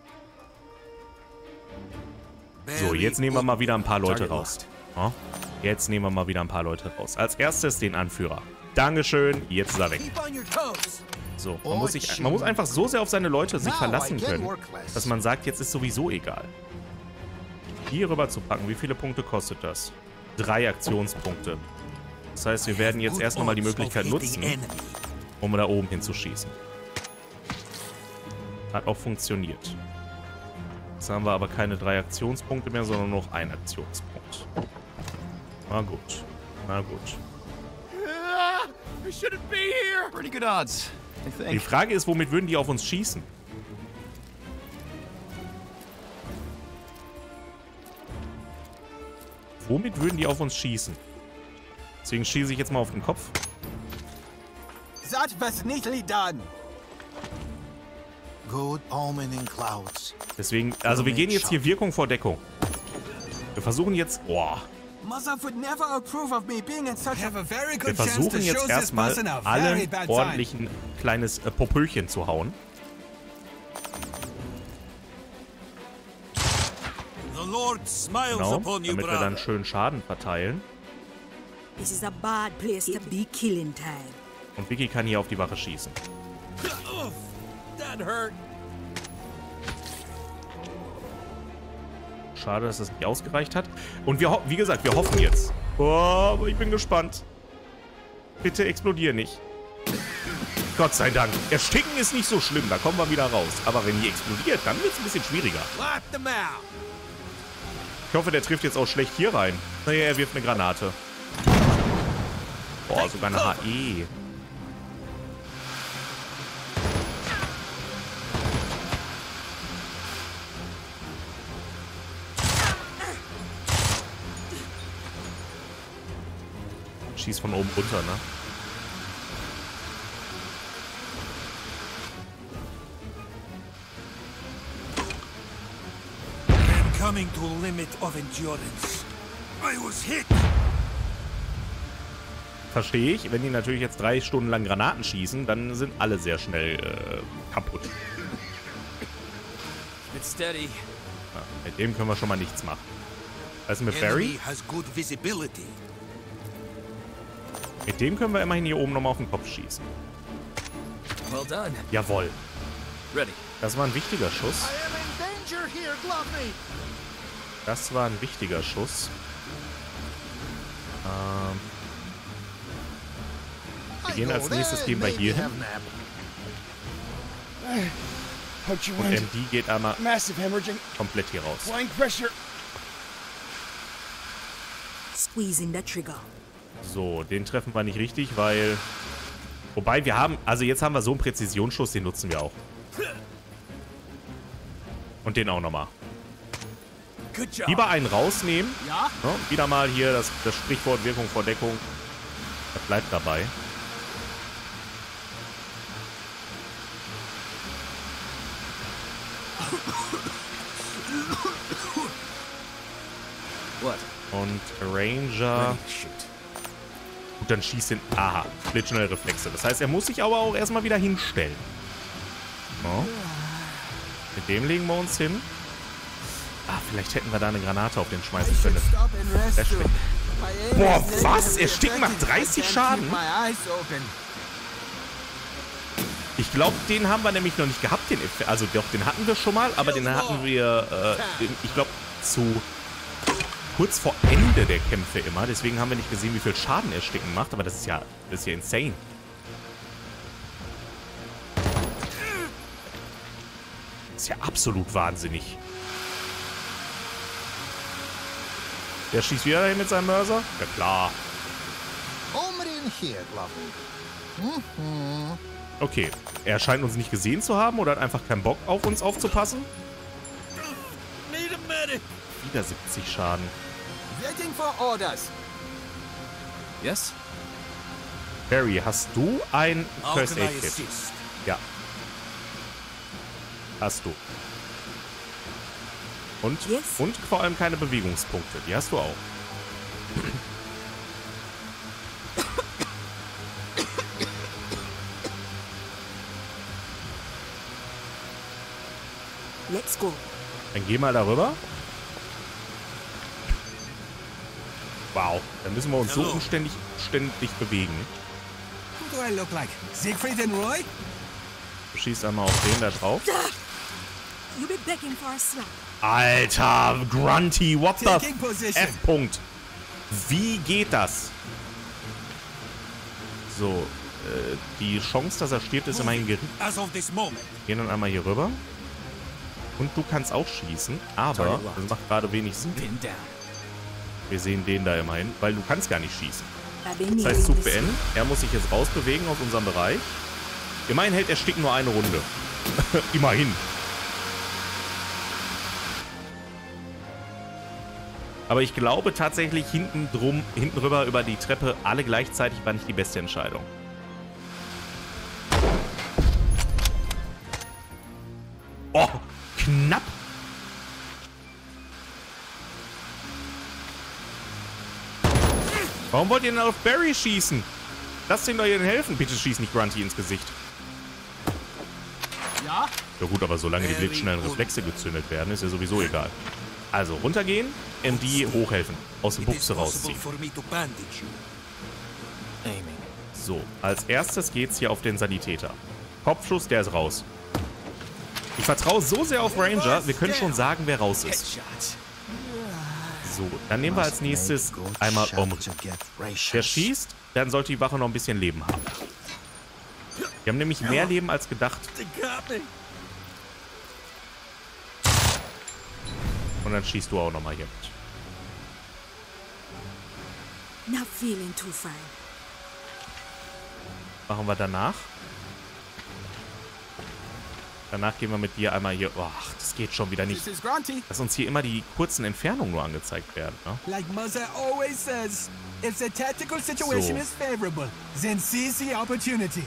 So, jetzt nehmen wir mal wieder ein paar Leute raus. Ja? Jetzt nehmen wir mal wieder ein paar Leute raus. Als erstes den Anführer. Dankeschön, jetzt ist er weg. So, man muss, sich, man muss einfach so sehr auf seine Leute sich verlassen können, dass man sagt, jetzt ist sowieso egal. Hier rüber zu packen, wie viele Punkte kostet das? Drei Aktionspunkte. Das heißt, wir werden jetzt erst nochmal die Möglichkeit nutzen, um da oben hinzuschießen. Hat auch funktioniert. Jetzt haben wir aber keine drei Aktionspunkte mehr, sondern noch einen Aktionspunkt. Na gut. Na gut. I shouldn't be here. Pretty good odds, I Die think. Frage ist, womit würden die auf uns schießen? Womit würden die auf uns schießen? Deswegen schieße ich jetzt mal auf den Kopf. That was neatly done. Good omen in clouds. Deswegen, also wir gehen jetzt hier Wirkung vor Deckung. Wir versuchen jetzt, boah, Mother would never approve of me being in such I have a... a very wir good chance to versuchen show jetzt this erstmal person a very allen bad time. ordentlichen kleines äh, Popöchen zu hauen. The Lord smiles Genau, upon you, damit wir dann brother. schön Schaden verteilen. This is a bad place to be killing time. Und Vicky kann hier auf die Wache schießen. Oof, that hurt. Schade, dass das nicht ausgereicht hat. Und wir, ho- wie gesagt, wir hoffen jetzt. Oh, aber ich bin gespannt. Bitte explodier nicht. Gott sei Dank. Ersticken ist nicht so schlimm, da kommen wir wieder raus. Aber wenn die explodiert, dann wird es ein bisschen schwieriger. Wipe them out. Ich hoffe, der trifft jetzt auch schlecht hier rein. Naja, er wirft eine Granate. Boah, sogar eine H E. Schieß von oben runter, ne? I'm coming to limit of endurance. I was hit. Verstehe ich. Wenn die natürlich jetzt drei Stunden lang Granaten schießen, dann sind alle sehr schnell äh, kaputt. It's steady. Ja, mit dem können wir schon mal nichts machen. Also mit Barry, Enemy has good visibility. mit dem können wir immerhin hier oben nochmal auf den Kopf schießen. Well done. Jawohl. Ready. Das war ein wichtiger Schuss. I am in danger here, glove me. Das war ein wichtiger Schuss. Ähm, wir gehen als nächstes, gehen wir hier hin. Und M D geht einmal komplett hier raus. Squeezing the trigger. So, den treffen wir nicht richtig, weil... Wobei, wir haben... Also jetzt haben wir so einen Präzisionsschuss, den nutzen wir auch. Und den auch nochmal. Lieber einen rausnehmen. Ja? Ja, wieder mal hier das, das Sprichwort Wirkung vor Deckung. Das bleibt dabei. What? Und Ranger... Gut, dann schießt den... Aha, blitzschnelle Reflexe. Das heißt, er muss sich aber auch erstmal wieder hinstellen. So. Mit dem legen wir uns hin. Ah, vielleicht hätten wir da eine Granate auf den schmeißen können. Sehr schlecht. Boah, was? Ersticken macht dreißig Schaden? Ich glaube, den haben wir nämlich noch nicht gehabt, den Effekt. Also doch, den hatten wir schon mal, aber den hatten wir, äh, ich glaube, zu kurz vor Ende der Kämpfe immer. Deswegen haben wir nicht gesehen, wie viel Schaden Ersticken macht, aber das ist ja, das ist ja insane. Das ist ja absolut wahnsinnig. Der schießt wieder dahin mit seinem Mörser? Ja klar. Okay, er scheint uns nicht gesehen zu haben oder hat einfach keinen Bock auf uns aufzupassen. Wieder siebzig Schaden. Waiting for orders. Yes? Barry, hast du ein First Aid Kit? Ja. Hast du. Und, Yes. und vor allem keine Bewegungspunkte. Die hast du auch. Let's go. Dann geh mal darüber. Wow. Dann müssen wir uns so umständlich ständig bewegen. Who do I look like? Siegfried and Roy? Du schießt einmal auf den da drauf. You be begging for a slap. Alter, Grunty, what the Taking position. F. Punkt. Wie geht das? So, äh, die Chance, dass er stirbt, ist immerhin gering. As of this moment. Gehen dann einmal hier rüber. Und du kannst auch schießen, aber das macht gerade wenig Sinn. Pin down. Wir sehen den da immerhin, weil du kannst gar nicht schießen. I've been Das heißt, needing Zug this. beenden. Er muss sich jetzt rausbewegen aus unserem Bereich. Immerhin hält Ersticken nur eine Runde. Immerhin. Aber ich glaube tatsächlich, hinten drum, hinten rüber über die Treppe alle gleichzeitig war nicht die beste Entscheidung. Oh, knapp. Warum wollt ihr denn auf Barry schießen? Lasst ihm doch hier helfen. Bitte schieß nicht Grunty ins Gesicht. Ja? Ja gut, aber solange die blitzschnellen Reflexe gezündet werden, ist ja sowieso egal. Also runtergehen, M D hochhelfen, aus der Buchse rausziehen. So, als erstes geht's hier auf den Sanitäter. Kopfschuss, der ist raus. Ich vertraue so sehr auf Ranger, wir können schon sagen, wer raus ist. So, dann nehmen wir als nächstes einmal Omri. Wer schießt, dann sollte die Wache noch ein bisschen Leben haben. Wir haben nämlich mehr Leben als gedacht. Und dann schießt du auch nochmal hier mit. Not feeling too fine. Machen wir danach. Danach gehen wir mit dir einmal hier... Oh, das geht schon wieder nicht. This is Grunty. Dass uns hier immer die kurzen Entfernungen nur angezeigt werden. Ne? Like Mother always says, if the tactical situation So. is favorable, then seize the opportunity.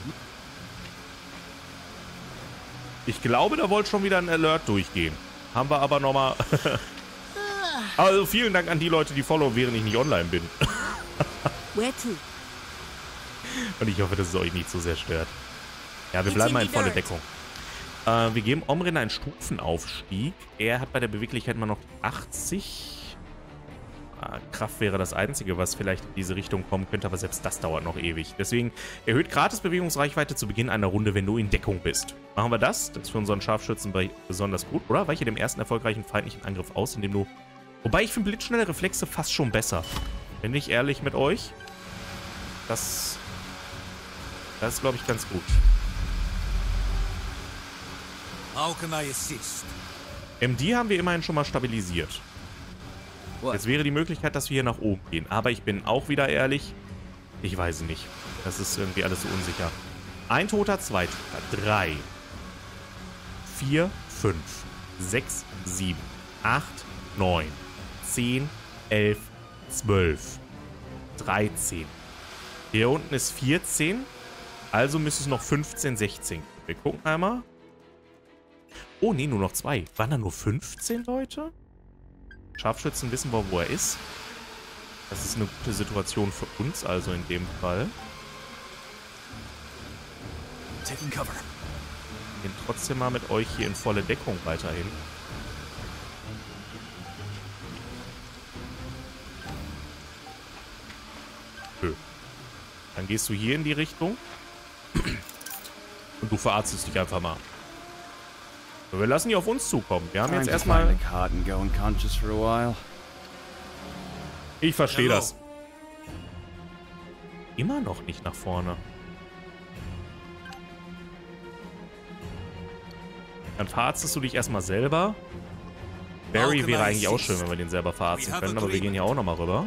Ich glaube, da wollte schon wieder ein Alert durchgehen. Haben wir aber nochmal... Also vielen Dank an die Leute, die follow, während ich nicht online bin. Where to? Und ich hoffe, dass es euch nicht so sehr stört. Ja, wir bleiben mal in volle Deckung. Äh, wir geben Omrin einen Stufenaufstieg. Er hat bei der Beweglichkeit immer noch achtzig. Ah, Kraft wäre das Einzige, was vielleicht in diese Richtung kommen könnte, aber selbst das dauert noch ewig. Deswegen erhöht gratis Bewegungsreichweite zu Beginn einer Runde, wenn du in Deckung bist. Machen wir das. Das ist für unseren Scharfschützen besonders gut, oder? Weiche dem ersten erfolgreichen feindlichen Angriff aus, indem du... Wobei ich finde blitzschnelle Reflexe fast schon besser. Bin ich ehrlich mit euch? Das... Das ist, glaube ich, ganz gut. How can I assist? M D haben wir immerhin schon mal stabilisiert. Jetzt wäre die Möglichkeit, dass wir hier nach oben gehen. Aber ich bin auch wieder ehrlich, ich weiß nicht. Das ist irgendwie alles so unsicher. Ein Toter, zwei Toter, drei, vier, fünf, sechs, sieben, acht, neun, zehn, elf, zwölf, dreizehn. Hier unten ist vierzehn, also müsste es noch fünfzehn, sechzehn. Wir gucken einmal. Oh, nee, nur noch zwei. Waren da nur fünfzehn Leute? Scharfschützen wissen wir, wo er ist. Das ist eine gute Situation für uns, also in dem Fall. Taking cover. Gehen trotzdem mal mit euch hier in volle Deckung weiterhin. Nö. Dann gehst du hier in die Richtung. Und du verarztest dich einfach mal. Wir lassen die auf uns zukommen. Wir haben jetzt erstmal... Ich verstehe das. Immer noch nicht nach vorne. Dann verarztest du dich erstmal selber. Barry wäre eigentlich auch schön, wenn wir den selber verarzten können, aber wir gehen ja auch nochmal rüber.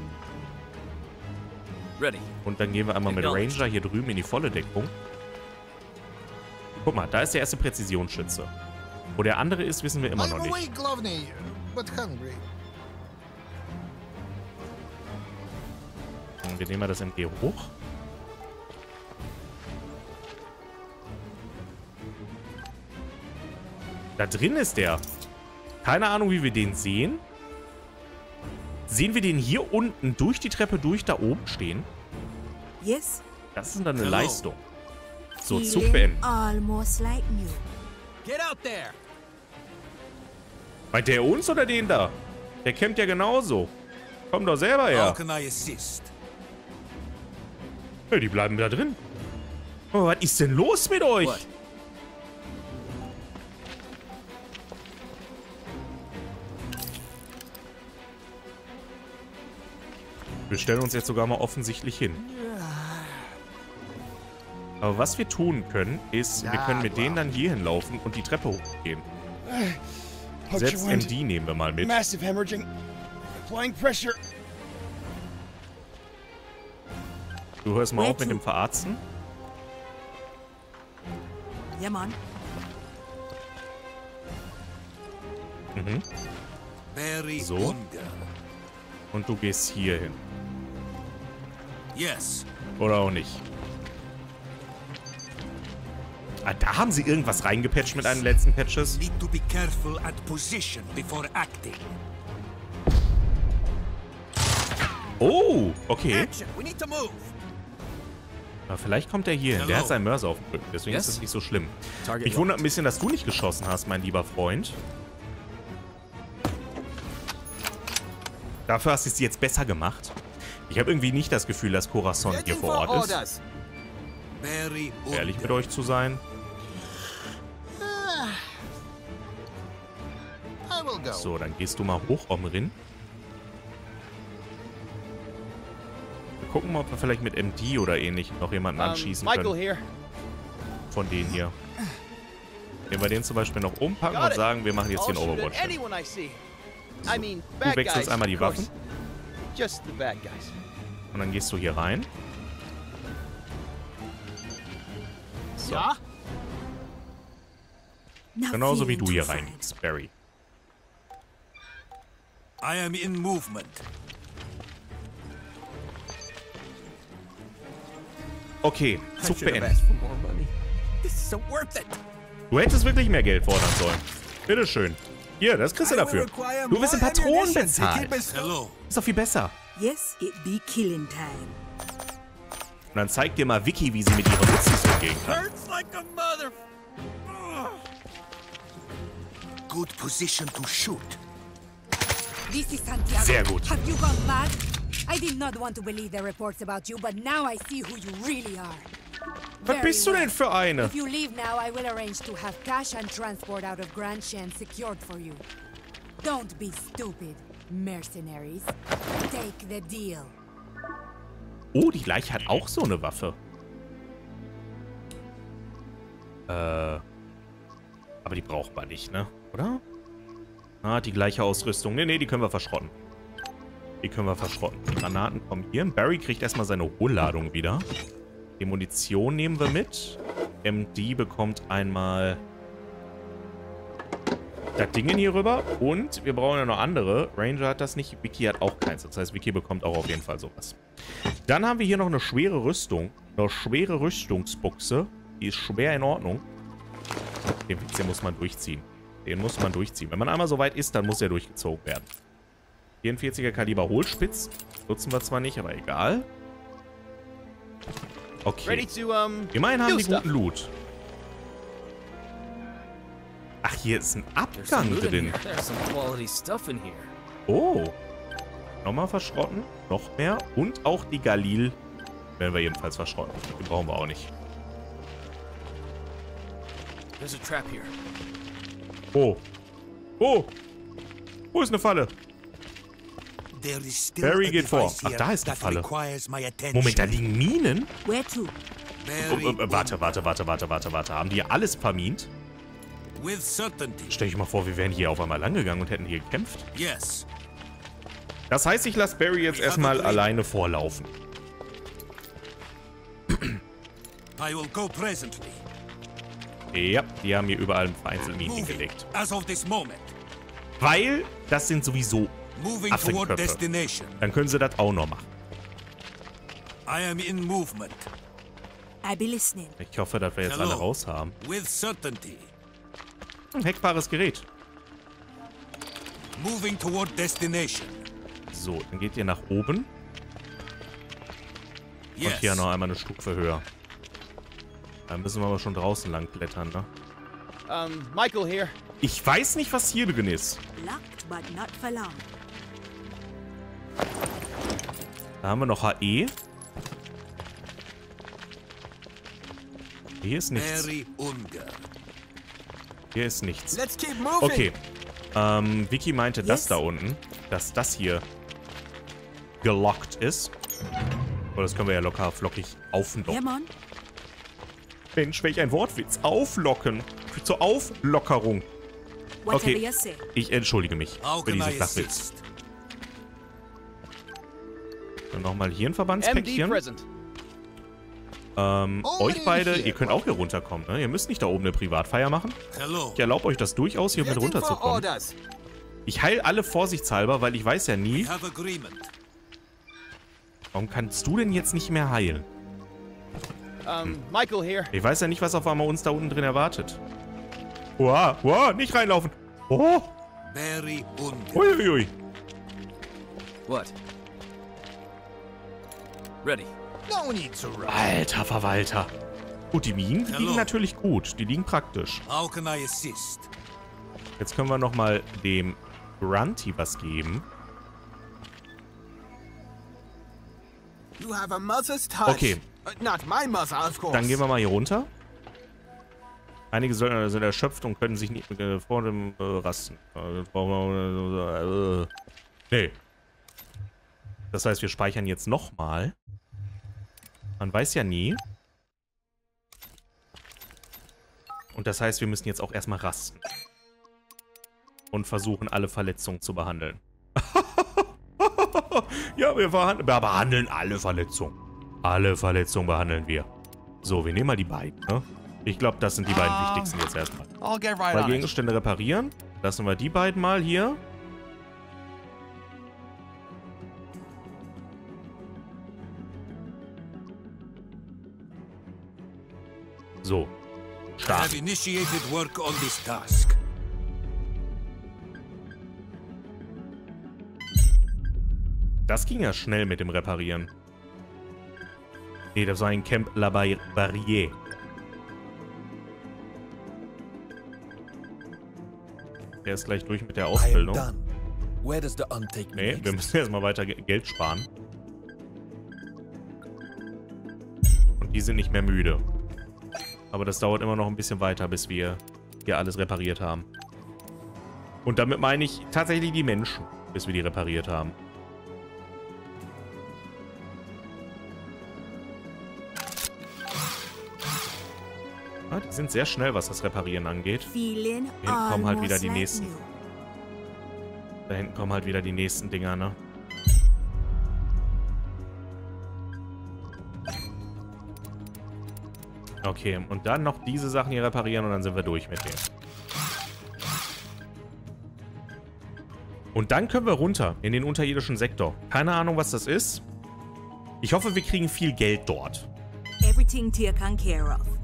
Und dann gehen wir einmal mit Ranger hier drüben in die volle Deckung. Guck mal, da ist der erste Präzisionsschütze. Wo der andere ist, wissen wir immer noch nicht. Und wir nehmen mal das M G hoch. Da drin ist der. Keine Ahnung, wie wir den sehen. Sehen wir den hier unten durch die Treppe durch da oben stehen? Yes. Das ist dann eine Leistung. So, Zug beenden. Almost like new. Get out there! Bei der uns oder den da? Der kämpft ja genauso. Komm doch selber her. How can I assist? Ja, die bleiben da drin. Oh, was ist denn los mit euch? What? Wir stellen uns jetzt sogar mal offensichtlich hin. Aber was wir tun können, ist, wir können mit denen dann hier hinlaufen und die Treppe hochgehen. Selbst M D nehmen wir mal mit. Massive hemorrhaging. Applying pressure. Du hörst mal auf mit dem Verarzten. Yeah, man. Mhm. Very So. Unger. Und du gehst hier hin. Yes. Oder auch nicht. Ah, da haben sie irgendwas reingepatcht mit einem letzten Patches. Need to be careful at position before acting. Oh, okay. Action! We need to move! Aber vielleicht kommt er hier hin. Der hat seinen Mörser auf dem Rücken. Deswegen ist das nicht so schlimm. Mich wundert ein bisschen, dass du nicht geschossen hast, mein lieber Freund. Dafür hast du es jetzt besser gemacht. Ich habe irgendwie nicht das Gefühl, dass Corazon hier vor Ort ist. Very Ehrlich mit euch zu sein. So, dann gehst du mal hoch, Omrin. Wir gucken mal, ob wir vielleicht mit M D oder ähnlichem noch jemanden Um, anschießen Michael können. here. Von denen hier. Wenn wir den zum Beispiel noch umpacken Got und it. sagen, wir machen jetzt hier I'll einen shoot at Overwatch. anyone I see. I mean, Du bad wechselst guys, einmal die of course. Waffen. Just the bad guys. Und dann gehst du hier rein. So. Ja? Not Genauso wie feeling du hier too fine. reingehst, Barry. I am in movement. Okay, I Zug should have beendet. asked for more money. This is so worth it. Du hättest wirklich mehr Geld fordern sollen. Bitteschön. Hier, das kriegst du dafür. Du wirst in Patronen bezahlt. Das Hello. ist doch viel besser. Yes, it be killing time. Und dann zeigt dir mal Vicky, wie sie mit ihren Nutzis umgehen kann. Hurts like a mother. Good position to shoot. This is Santiago. Sehr gut. Have you gone mad? I did not want to believe the reports about you, but now I see who you really are. Was Very bist du well. denn für eine? If you leave now, I will arrange to have cash and transport out of Grand Shan secured for you. Don't be stupid, mercenaries. Take the deal. Oh, die Leiche hat auch so eine Waffe. Äh. Aber die braucht man nicht, ne? Oder? Ah, die gleiche Ausrüstung. Ne, ne, die können wir verschrotten. Die können wir verschrotten. Die Granaten kommen hier. Barry kriegt erstmal seine Hohlladung wieder. Die Munition nehmen wir mit. M D bekommt einmal das Ding hier rüber. Und wir brauchen ja noch andere. Ranger hat das nicht. Vicky hat auch keins. Das heißt, Vicky bekommt auch auf jeden Fall sowas. Dann haben wir hier noch eine schwere Rüstung. Eine schwere Rüstungsbuchse. Die ist schwer in Ordnung. Den Witz, den muss man durchziehen. Den muss man durchziehen. Wenn man einmal so weit ist, dann muss er durchgezogen werden. vierundvierziger Kaliber Hohlspitz. Nutzen wir zwar nicht, aber egal. Okay. Immerhin haben die guten Loot. Ach, hier ist ein Abgang drin. Oh. Nochmal verschrotten. Noch mehr. Und auch die Galil werden wir jedenfalls verschrotten. Die brauchen wir auch nicht. Oh. Oh. Wo ist eine Falle? Barry geht vor. Ach, da ist eine Falle. Moment, da liegen Minen? Where to? Oh, oh, warte, warte, warte, warte, warte, warte. Haben die hier alles vermint? Stell ich mal vor, wir wären hier auf einmal langgegangen und hätten hier gekämpft. Das heißt, ich lasse Barry jetzt erstmal alleine vorlaufen. Ja, die haben hier überall vereinzelt Minen hingelegt. Weil das sind sowieso Affenköpfe. Dann können sie das auch noch machen. I be listening. Ich hoffe, dass wir jetzt alle raus haben. Ein hackbares Gerät. So, dann geht ihr nach oben. Und hier noch einmal eine Stufe höher. Da müssen wir aber schon draußen lang klettern, ne? Um, Michael here. Ich weiß nicht, was hier drin ist. Locked, but not for long. Da haben wir noch H E. Hier ist nichts. Hier ist nichts. Let's keep moving. Okay. Ähm, Vicky meinte das da unten, dass das hier gelockt ist. Aber das können wir ja locker flockig auflocken. Yeah, man. Mensch, welch ein Wortwitz. Auflocken. Zur Auflockerung. Whatever Okay. you say. Ich entschuldige mich für diesen Flachwitz. Dann nochmal hier ein M D Verbandspäckchen. present. Ähm, euch beide, ihr könnt auch hier runterkommen, ne? Ihr müsst nicht da oben eine Privatfeier machen. Ich erlaube euch das durchaus, hier mit Waiting for runterzukommen. orders. Ich heile alle vorsichtshalber, weil ich weiß ja nie. Warum kannst du denn jetzt nicht mehr heilen? Um, Michael here. Ich weiß ja nicht, was auf einmal uns da unten drin erwartet. Wow, wow, nicht reinlaufen. Oh. Uiuiui. What? Ready. No need to run. Alter Verwalter. Gut, die Minen, die liegen natürlich gut. Die liegen praktisch. Jetzt können wir nochmal dem Grunty was geben. You have a mother's touch. Okay. Uh, not my mother, of course. Dann gehen wir mal hier runter. Einige Söldner sind erschöpft und können sich nicht äh, vor dem äh, Rasten. Äh, äh, nee. Das heißt, wir speichern jetzt nochmal. Man weiß ja nie. Und das heißt, wir müssen jetzt auch erstmal rasten. Und versuchen, alle Verletzungen zu behandeln. Ja, wir, wir behandeln alle Verletzungen. Alle Verletzungen behandeln wir. So, wir nehmen mal die beiden, ne? Ich glaube, das sind die beiden Um, wichtigsten jetzt erstmal. I'll get right Mal on it. Gegenstände reparieren. Lassen wir die beiden mal hier. So. Start. Das ging ja schnell mit dem Reparieren. Nee, das war ein Camp La Barrière. Der ist gleich durch mit der Ausbildung. Where does the un take me Nee, next? wir müssen erstmal weiter Ge- Geld sparen. Und die sind nicht mehr müde. Aber das dauert immer noch ein bisschen weiter, bis wir hier alles repariert haben. Und damit meine ich tatsächlich die Menschen, bis wir die repariert haben. Ja, die sind sehr schnell, was das Reparieren angeht. Feeling Hier hinten kommen halt wieder almost die like nächsten. new. Da hinten kommen halt wieder die nächsten Dinger, ne? Okay, und dann noch diese Sachen hier reparieren und dann sind wir durch mit denen. Und dann können wir runter in den unterirdischen Sektor. Keine Ahnung, was das ist. Ich hoffe, wir kriegen viel Geld dort. Everything taken care of.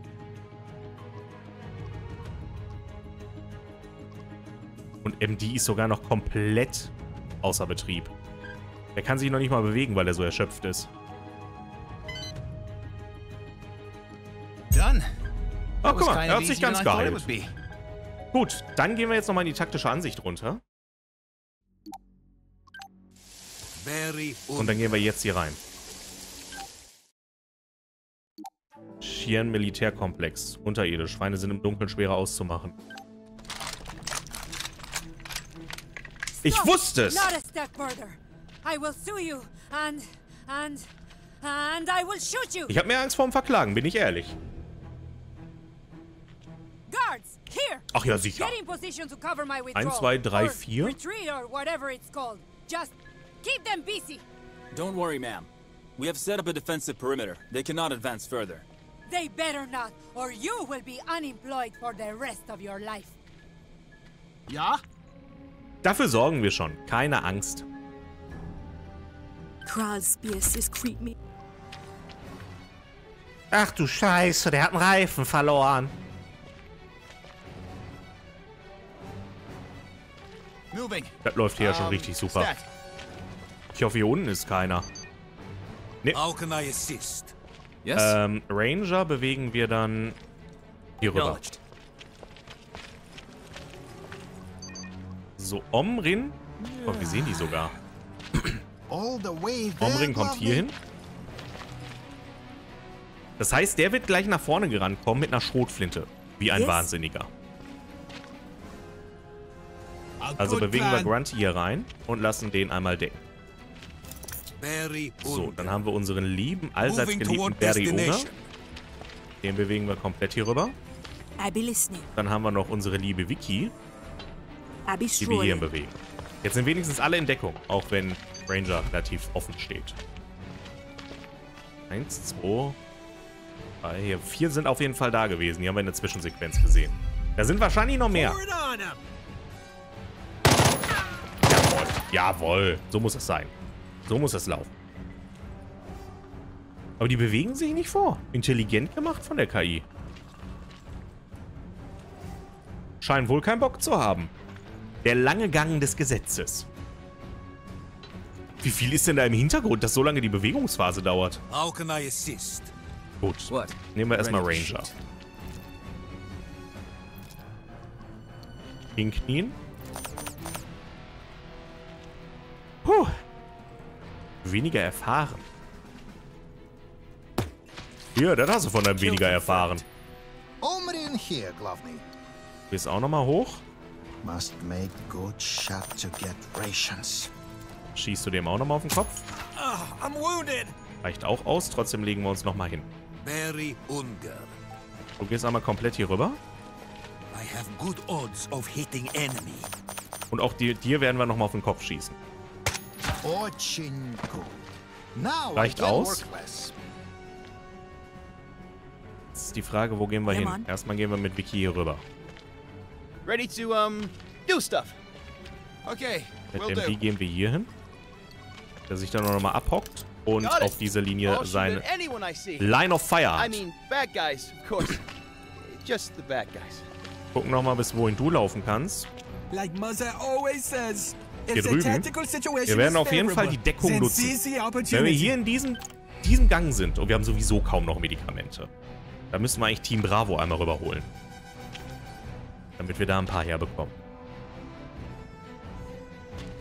Und M D ist sogar noch komplett außer Betrieb. Der kann sich noch nicht mal bewegen, weil er so erschöpft ist. Done. Oh, guck mal, kind er of hat sich easier ganz than I thought it geheilt. would be. Gut, dann gehen wir jetzt nochmal in die taktische Ansicht runter. Very Und dann gehen wir jetzt hier rein. Xi'an Militärkomplex. Unterirdisch. Feinde sind im Dunkeln schwerer auszumachen. Ich Stop! wusste es! Not a step further. I will sue you and and and I will shoot you. Ich habe mehr Angst vorm Verklagen, bin ich ehrlich. Guards, here. Ach ja, sicher. Get in position to cover my withdrawal. Eins, zwei, drei, or vier. Retreat or whatever it's called. Just keep them busy. Don't worry, ma'am. We have set up a defensive perimeter. They cannot advance further. They better not, or you will be unemployed for the rest of your life. Yeah? Dafür sorgen wir schon. Keine Angst. Crawl spaces creep me. Ach du Scheiße, der hat einen Reifen verloren. Moving. Das läuft hier ja schon Um, richtig super. stat. Ich hoffe, hier unten ist keiner. How can I assist? Yes? Ähm, Ranger bewegen wir dann hier rüber. Acknowledged. So, Omrin. Oh, wir sehen die sogar. All the way there, Omrin kommt hier hin. Das heißt, der wird gleich nach vorne gerannt kommen mit einer Schrotflinte. Wie ein Yes. Wahnsinniger. A Also good bewegen wir plan. Grunt hier rein und lassen den einmal decken. Very So, good. dann haben wir unseren lieben, allseits Moving geliebten toward Berry Oger. destination. Den bewegen wir komplett hier rüber. I be listening. Dann haben wir noch unsere liebe Vicky, I be die wir hierhin strolling. bewegen. Jetzt sind wenigstens alle in Deckung, auch wenn Ranger relativ offen steht. Eins, zwei, drei, hier. Vier sind auf jeden Fall da gewesen. Die haben wir in der Zwischensequenz gesehen. Da sind wahrscheinlich noch mehr. Forward on 'em. Jawohl. Jawohl. So muss es sein. So muss es laufen. Aber die bewegen sich nicht vor. Intelligent gemacht von der K I. Scheinen wohl keinen Bock zu haben. Der lange Gang des Gesetzes. Wie viel ist denn da im Hintergrund, dass so lange die Bewegungsphase dauert? How can I assist? Gut. What? Nehmen wir erstmal Ready to Ranger. shoot. Hinknien. Puh. Weniger erfahren. Ja, das hast du von deinem weniger erfahren. Omrin here, Glovney. Gehst auch nochmal hoch. Must make good shot to get rations. Schießt du dem auch nochmal auf den Kopf. Ah, I'm wounded. Reicht auch aus. Trotzdem legen wir uns nochmal hin. Very ungern. Du gehst einmal komplett hier rüber. I have good odds of hitting enemy. Und auch dir, dir werden wir nochmal auf den Kopf schießen. Ochinku. Now Reicht I can aus? work less. Jetzt ist die Frage, wo gehen wir Ja, hin? Mann. Erstmal gehen wir mit Vicky hier rüber. Ready to, um, do stuff. Okay, Mit will M D do. gehen wir hier hin. Der sich dann nochmal abhockt und Got it. auf diese Linie I'll shoot seine at anyone I see. Line of Fire I hat. mean, bad guys, of course. Just the bad guys. Gucken nochmal, bis wohin du laufen kannst. Like Mother always says, Hier if the drüben. tactical situation Wir werden is auf jeden Fall die favorable, Deckung then nutzen. seize the Wenn wir opportunity. hier in diesem, diesem Gang sind und wir haben sowieso kaum noch Medikamente, dann müssen wir eigentlich Team Bravo einmal rüberholen. Damit wir da ein paar herbekommen.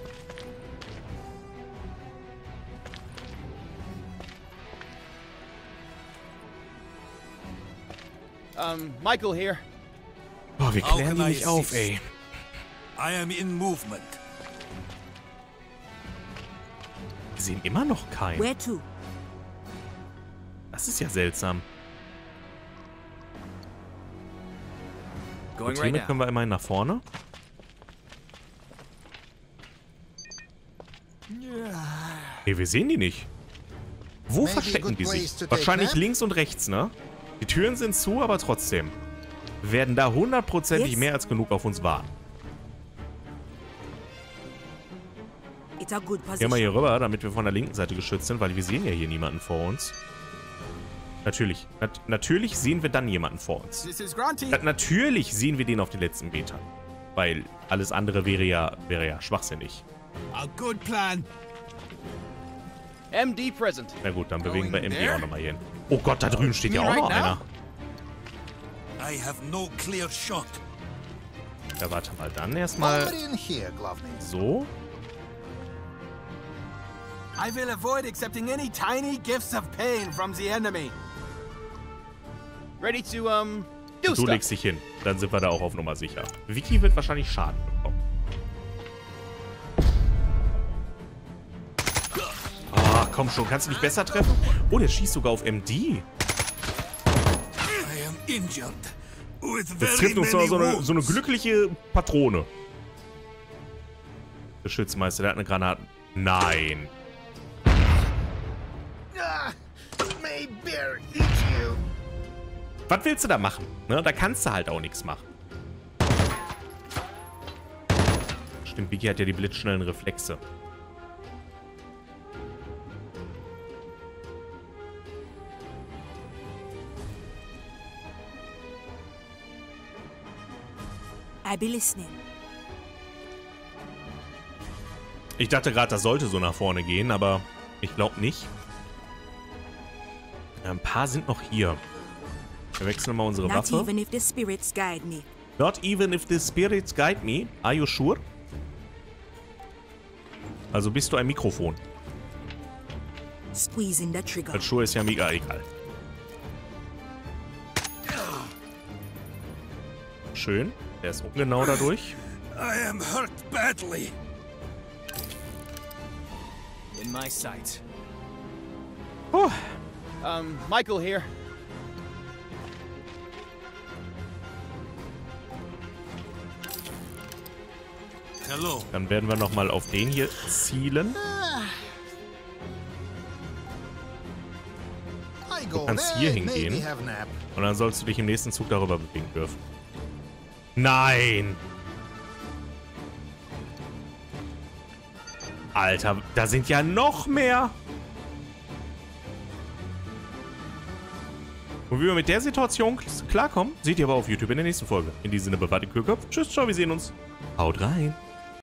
Um, Michael here. Boah, wir How klären can die I nicht auf, assist? ey. I am in movement. Wir sehen immer noch keinen. Where to? Das ist ja seltsam. Going Und right hiermit now. können wir immerhin nach vorne. Nee, wir sehen die nicht. Wo Maybe a verstecken good die place sich? to take Wahrscheinlich nap? links und rechts, ne? Die Türen sind zu, aber trotzdem. Wir werden da hundertprozentig Yes. mehr als genug auf uns warten. It's a good Gehen wir position. hier rüber, damit wir von der linken Seite geschützt sind, weil wir sehen ja hier niemanden vor uns. Natürlich. Nat natürlich sehen wir dann jemanden vor uns. This is Grunty. Na natürlich sehen wir den auf den letzten Metern. Weil alles andere wäre ja, wäre ja schwachsinnig. A good plan. M D present. Na gut, dann bewegen wir Going M D there? auch nochmal hier hin. Oh Gott, da drüben steht ja Me auch right noch now? einer. I have no clear shot. Ja, warte mal, dann erstmal Over in here, Glovney. so. I will avoid accepting any tiny gifts of pain from the enemy. Ready to, um, do Du stuff. legst dich hin. Dann sind wir da auch auf Nummer sicher. Vicky wird wahrscheinlich Schaden bekommen. Ah, komm schon. Kannst du nicht besser treffen? Oh, der schießt sogar auf M D. I am injured. With Jetzt very trifft uns many so eine, wounds. so eine glückliche Patrone. Der Schützmeister, der hat eine Granate. Nein. May bear eat you. Was willst du da machen? Ne, da kannst du halt auch nichts machen. Stimmt, Vicky hat ja die blitzschnellen Reflexe. I be listening. Ich dachte gerade, das sollte so nach vorne gehen, aber ich glaube nicht. Ja, ein paar sind noch hier. Wir wechseln mal unsere Not Waffe. even if the spirits guide me. Not even if the spirits guide me. Are you sure? Also bist du ein Mikrofon. Squeezing the trigger. Das Schuhe ist ja mega egal. Schön. Der ist ungenau dadurch. I am hurt badly. In my sight. Oh. Um, Michael here. Hello. Dann werden wir nochmal auf den hier zielen. I go kannst there hier and maybe hingehen. have a nap. Und dann sollst du dich im nächsten Zug darüber bewegen dürfen. Nein! Alter, da sind ja noch mehr! Und wie wir mit der Situation klarkommen, seht ihr aber auf YouTube in der nächsten Folge. In diesem Sinne, bewahrt den Kühlkopf. Tschüss, ciao, wir sehen uns. Haut rein!